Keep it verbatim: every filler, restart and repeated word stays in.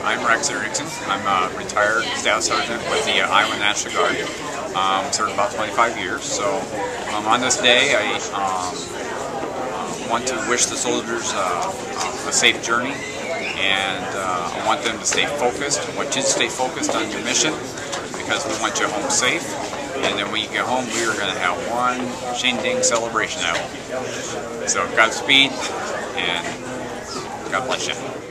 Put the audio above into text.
I'm Rex Erickson. I'm a retired Staff Sergeant with the uh, Iowa National Guard. Um, served about twenty-five years. So um, on this day, I um, uh, want to wish the soldiers uh, a safe journey, and uh, I want them to stay focused. I want you to stay focused on your mission because we want you home safe. And then when you get home, we are going to have one shindig celebration at home. So Godspeed, and God bless you.